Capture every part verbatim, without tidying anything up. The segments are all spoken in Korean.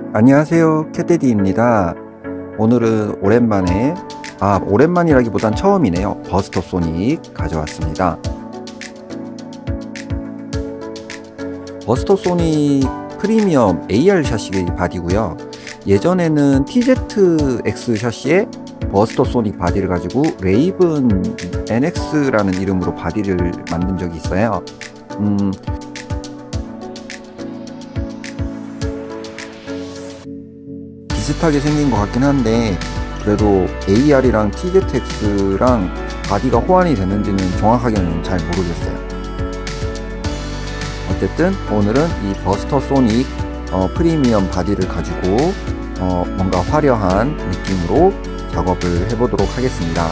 안녕하세요, 캣데디입니다. 오늘은 오랜만에 아 오랜만이라기보단 처음이네요. 버스터 소닉 가져왔습니다. 버스터 소닉 프리미엄 에이알 샤시 바디고요. 예전에는 티제트엑스 샤시에 버스터 소닉 바디를 가지고 레이븐 엔엑스라는 이름으로 바디를 만든 적이 있어요. 음, 비슷하게 생긴 것 같긴 한데 그래도 에이알이랑 티제트엑스랑 바디가 호환이 됐는지는 정확하게는 잘 모르겠어요. 어쨌든 오늘은 이 버스터 소닉 어, 프리미엄 바디를 가지고 어, 뭔가 화려한 느낌으로 작업을 해보도록 하겠습니다.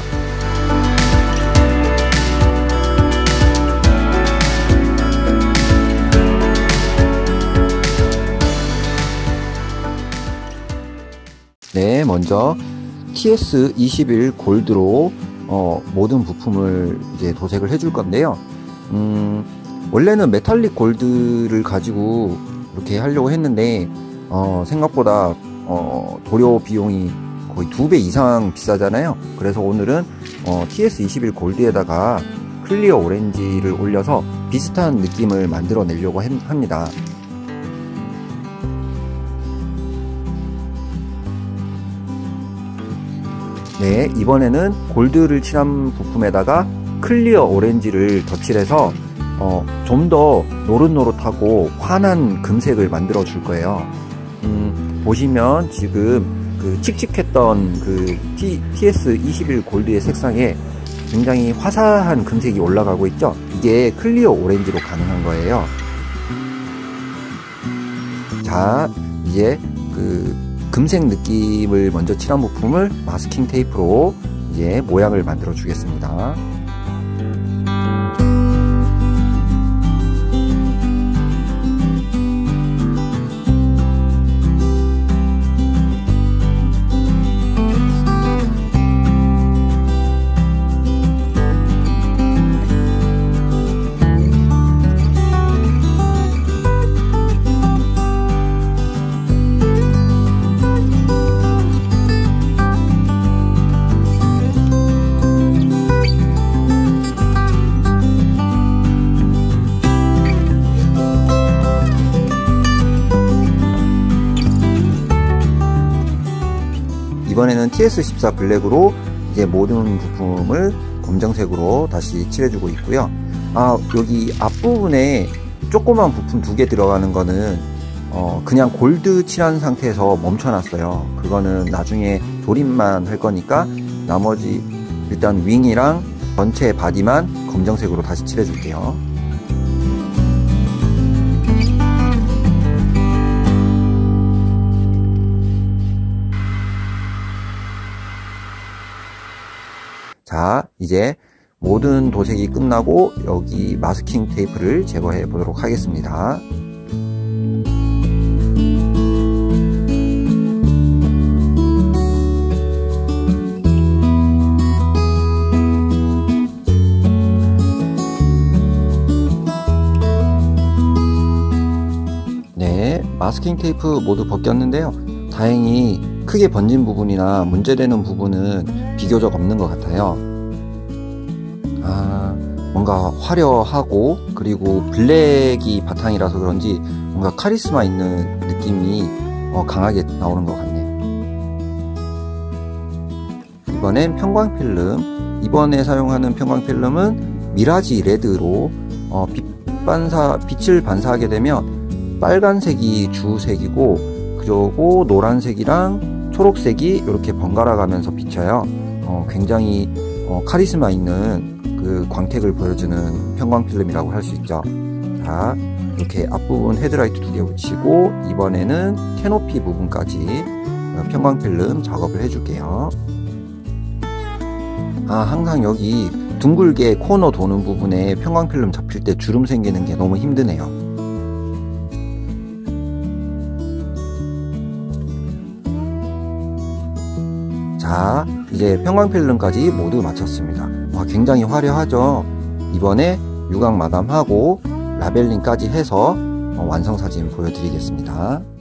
네, 먼저 티에스 이십일 골드로 어, 모든 부품을 이제 도색을 해줄 건데요. 음, 원래는 메탈릭 골드를 가지고 이렇게 하려고 했는데 어, 생각보다 어, 도료 비용이 거의 두 배 이상 비싸잖아요. 그래서 오늘은 어, 티에스 이십일 골드에다가 클리어 오렌지를 올려서 비슷한 느낌을 만들어 내려고 합니다. 네, 이번에는 골드를 칠한 부품에다가 클리어 오렌지를 덧칠해서 어, 좀 더 노릇노릇하고 환한 금색을 만들어 줄 거예요. 음, 보시면 지금 그 칙칙했던 그 T, 티에스 이십일 골드의 색상에 굉장히 화사한 금색이 올라가고 있죠. 이게 클리어 오렌지로 가능한 거예요. 자, 이제 그 금색 느낌을 먼저 칠한 부품을 마스킹 테이프로 이제 모양을 만들어 주겠습니다. 이번에는 티에스 십사 블랙으로 이제 모든 부품을 검정색으로 다시 칠해주고 있고요. 아, 여기 앞부분에 조그만 부품 두 개 들어가는 거는 어, 그냥 골드 칠한 상태에서 멈춰놨어요. 그거는 나중에 조립만 할 거니까 나머지 일단 윙이랑 전체 바디만 검정색으로 다시 칠해줄게요. 자, 이제 모든 도색이 끝나고 여기 마스킹 테이프를 제거해 보도록 하겠습니다. 네, 마스킹 테이프 모두 벗겼는데요. 다행히 크게 번진 부분이나 문제되는 부분은 비교적 없는 것 같아요. 아, 뭔가 화려하고 그리고 블랙이 바탕이라서 그런지 뭔가 카리스마 있는 느낌이 어, 강하게 나오는 것 같네요. 이번엔 편광필름, 이번에 사용하는 편광필름은 미라지 레드로 어, 빛 반사, 빛을 반사하게 되면 빨간색이 주색이고 그리고 노란색이랑 초록색이 이렇게 번갈아 가면서 비쳐요. 어, 굉장히 어, 카리스마 있는 그 광택을 보여주는 편광필름이라고 할 수 있죠. 자, 이렇게 앞부분 헤드라이트 두 개 붙이고 이번에는 캐노피 부분까지 편광필름 작업을 해줄게요. 아, 항상 여기 둥글게 코너 도는 부분에 편광필름 잡힐 때 주름 생기는 게 너무 힘드네요. 자, 이제 편광필름까지 모두 마쳤습니다. 와, 굉장히 화려하죠. 이번에 유광 마감하고 라벨링까지 해서 완성사진 보여드리겠습니다.